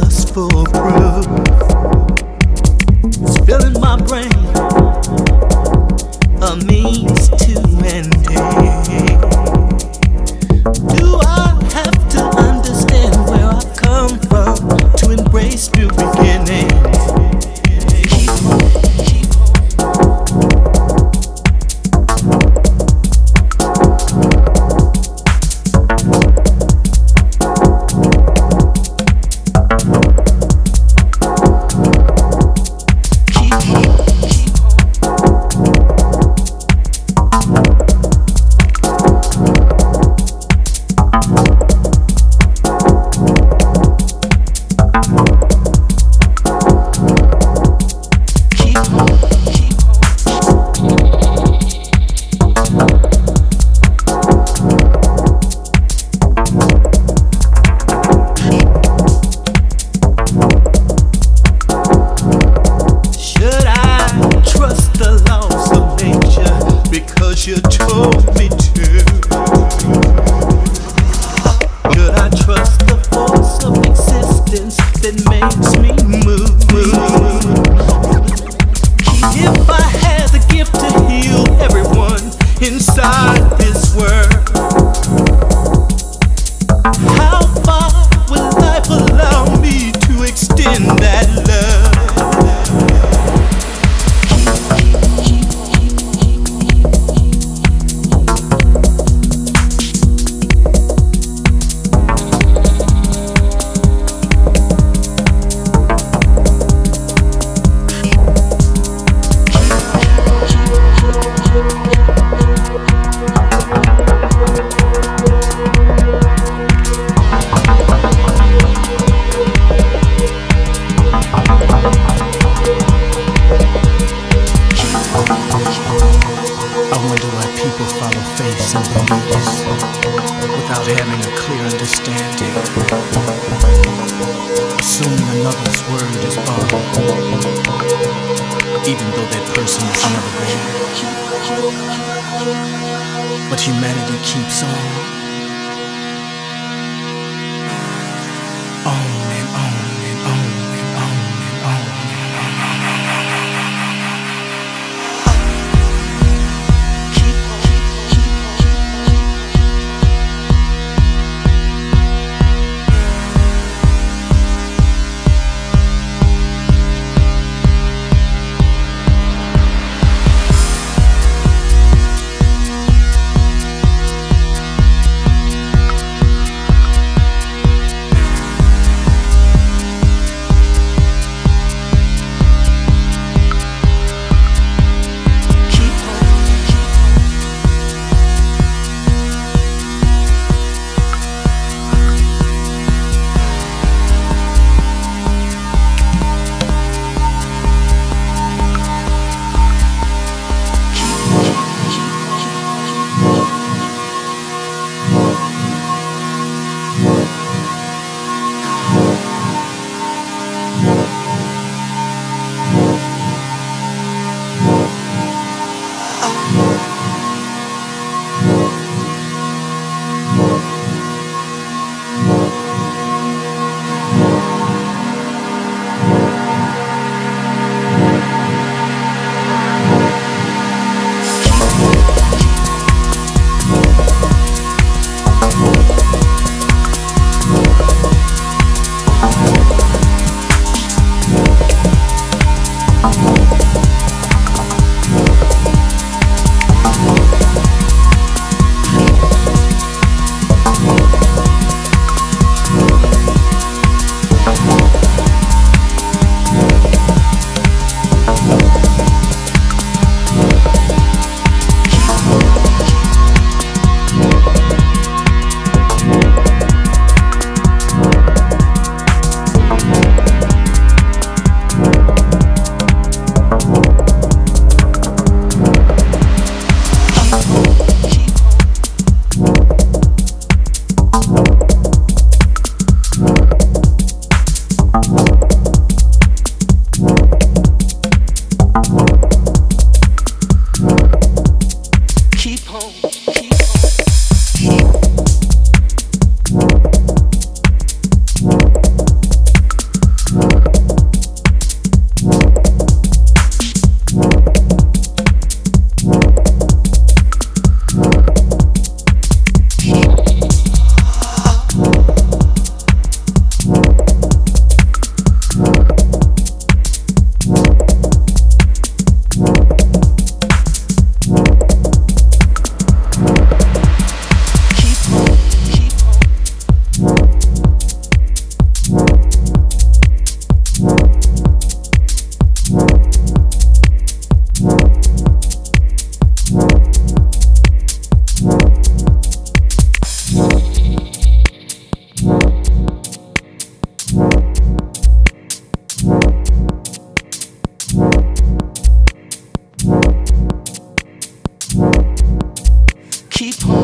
lust for proof. It's filling my brain, a means to an end. Do I have to understand where I come from to embrace new beginnings? You told me to. Should I trust the force of existence that makes me move? If I had the gift to heal everyone inside this world, how far will life allow me to extend that love? And beliefs without having a clear understanding, assuming another's word is bond, even though that person is never there. But humanity keeps on and on and on and on and on. keep on